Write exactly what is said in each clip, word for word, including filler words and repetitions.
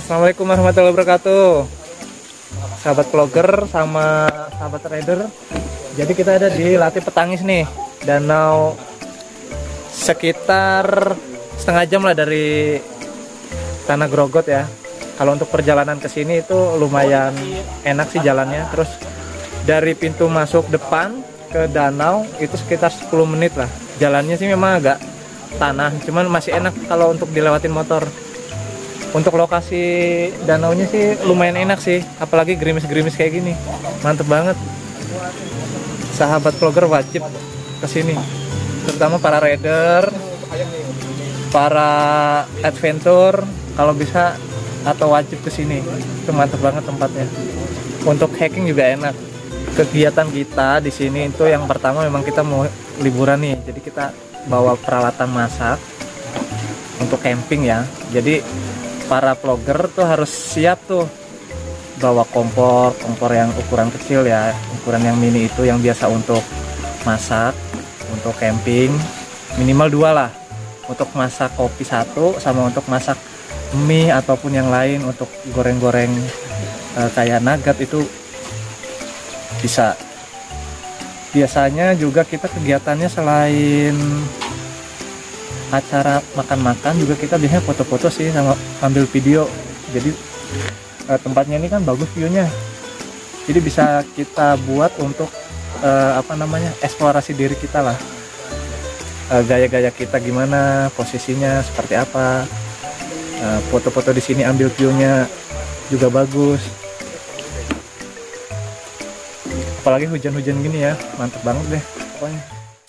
Assalamualaikum warahmatullahi wabarakatuh, sahabat vlogger sama sahabat rider. Jadi kita ada di Lati Petangis nih, danau sekitar setengah jam lah dari Tanah Grogot ya. Kalau untuk perjalanan ke sini itu lumayan enak sih jalannya. Terus dari pintu masuk depan ke danau itu sekitar sepuluh menit lah. Jalannya sih memang agak tanah, cuman masih enak kalau untuk dilewatin motor. Untuk lokasi danaunya sih lumayan enak sih, apalagi gerimis-gerimis kayak gini, mantep banget. Sahabat vlogger wajib kesini, terutama para rider, para adventure, kalau bisa atau wajib kesini. Itu mantep banget tempatnya. Untuk hiking juga enak. Kegiatan kita di sini itu yang pertama memang kita mau liburan nih, jadi kita bawa peralatan masak untuk camping ya. Jadi para vlogger tuh harus siap tuh bawa kompor, kompor yang ukuran kecil ya, ukuran yang mini itu yang biasa untuk masak, untuk camping minimal dua lah, untuk masak kopi satu sama untuk masak mie ataupun yang lain, untuk goreng-goreng e, kayak nugget itu bisa. Biasanya juga kita kegiatannya selain acara makan-makan juga kita biasanya foto-foto sih sama ambil video. Jadi eh, tempatnya ini kan bagus view-nya, jadi bisa kita buat untuk eh, apa namanya eksplorasi diri kita lah, eh, gaya-gaya kita gimana, posisinya seperti apa. eh, foto-foto di sini ambil view-nya juga bagus, apalagi hujan-hujan gini ya, mantep banget deh pokoknya.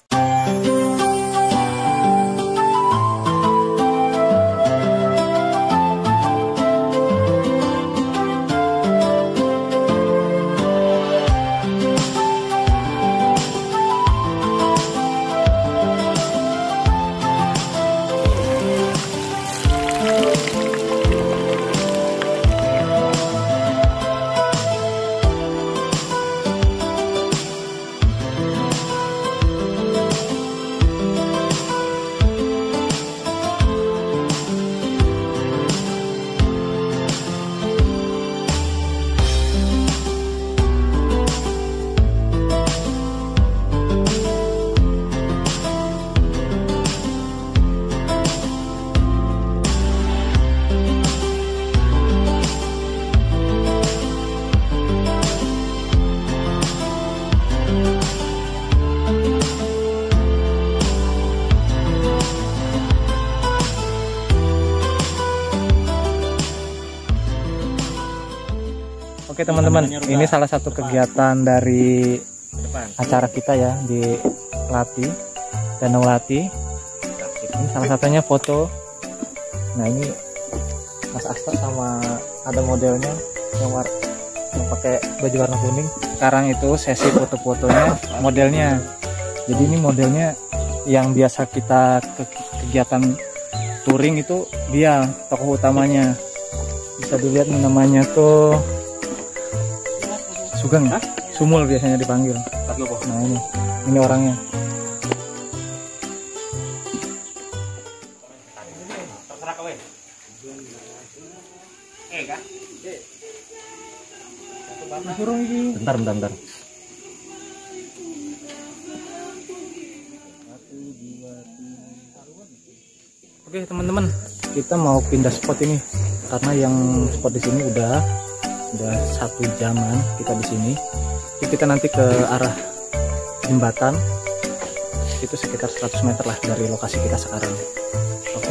Oke teman-teman, ini salah satu kegiatan dari acara kita ya di Lati, Danau Lati. Ini salah satunya foto. Nah ini Mas Asta sama ada modelnya yang, war yang pakai baju warna kuning. Sekarang itu sesi foto-fotonya modelnya. Jadi ini modelnya yang biasa kita ke kegiatan touring itu, dia tokoh utamanya. Bisa dilihat namanya tuh Sugeng, hah? Sumul biasanya dipanggil. Nah ini, ini orangnya. Bentar, bentar, bentar. Oke teman-teman, kita mau pindah spot ini karena yang spot di sini udah udah satu jaman kita di sini. Jadi kita nanti ke arah jembatan itu sekitar seratus meter lah dari lokasi kita sekarang. Oke.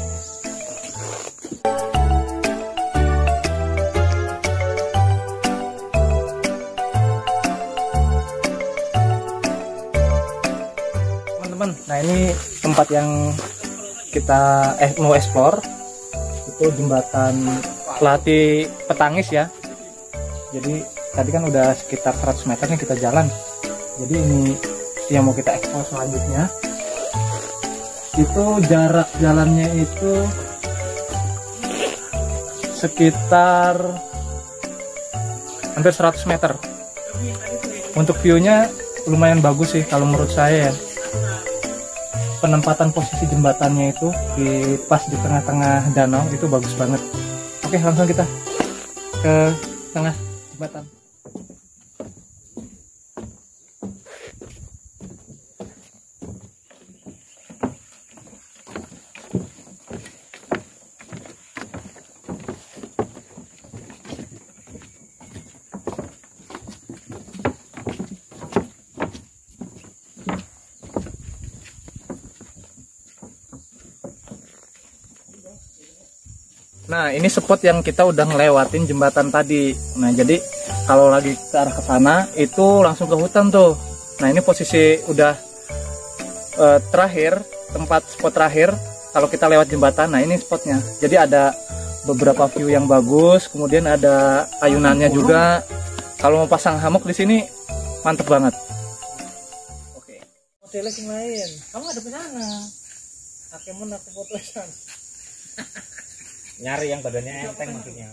Teman-teman, nah ini tempat yang kita eh mau explore itu jembatan Lati Petangis ya. Jadi tadi kan udah sekitar seratus meter nih kita jalan. Jadi ini yang mau kita eksplor selanjutnya. Itu jarak jalannya itu sekitar hampir seratus meter. Untuk view-nya lumayan bagus sih kalau menurut saya ya. Penempatan posisi jembatannya itu di pas di tengah-tengah danau itu bagus banget. Oke, langsung kita ke tengah jembatan. Nah, ini spot yang kita udah ngelewatin jembatan tadi. Nah, jadi kalau lagi ke arah ke sana itu langsung ke hutan tuh. Nah, ini posisi udah uh, terakhir, tempat spot terakhir kalau kita lewat jembatan. Nah, ini spotnya. Jadi ada beberapa view yang bagus, kemudian ada ayunannya juga. Kalau mau pasang hammock di sini mantep banget. Oke. Modelnya sing lain. Kamu ada di sana. Akemun aku fotoan. Nyari yang badannya enteng maksudnya.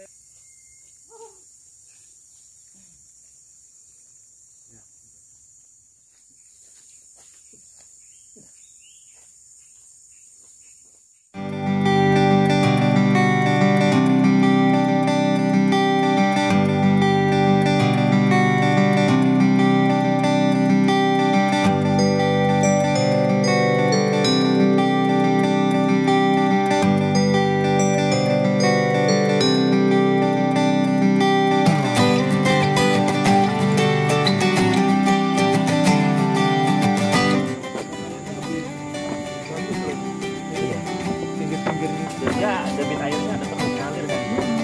Ya, debit airnya ada terus ngalir kan.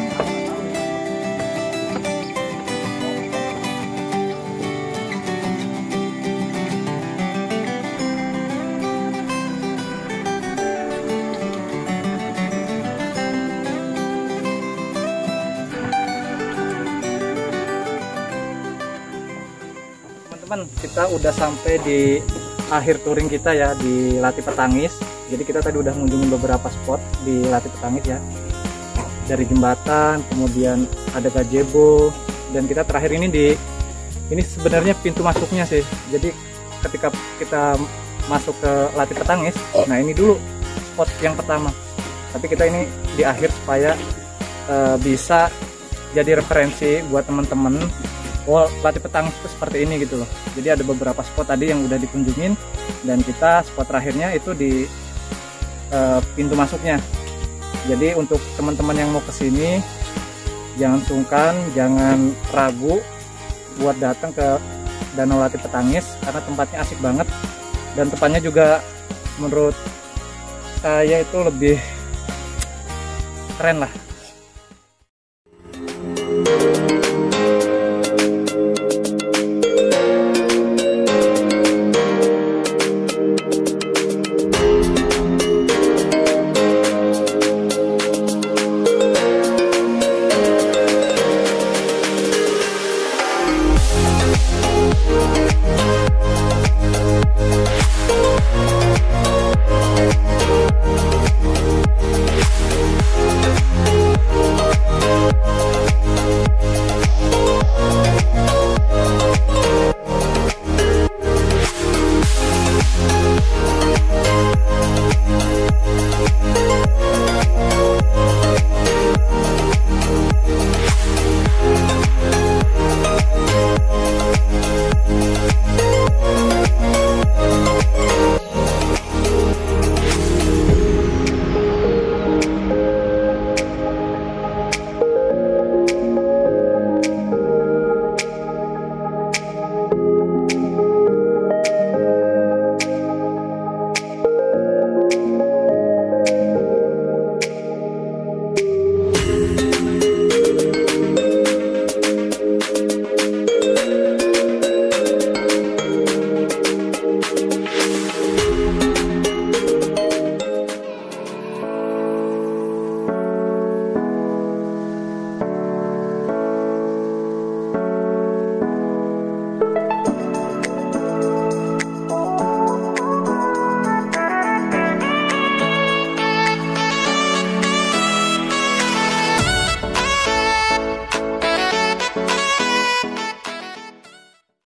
Teman-teman, kita udah sampai di akhir touring kita ya di Lati Petangis. Jadi kita tadi udah mengunjungi beberapa spot di Lati Petangis ya. Dari jembatan, kemudian ada gazebo, dan kita terakhir ini di ini sebenarnya pintu masuknya sih. Jadi ketika kita masuk ke Lati Petangis, nah ini dulu spot yang pertama. Tapi kita ini di akhir supaya uh, bisa jadi referensi buat teman-teman. Oh, Lati Petangis itu seperti ini gitu loh. Jadi ada beberapa spot tadi yang udah dikunjungin, dan kita spot terakhirnya itu di uh, pintu masuknya. Jadi untuk teman-teman yang mau kesini, jangan sungkan, jangan ragu buat datang ke Danau Lati Petangis karena tempatnya asik banget, dan tempatnya juga menurut saya itu lebih keren lah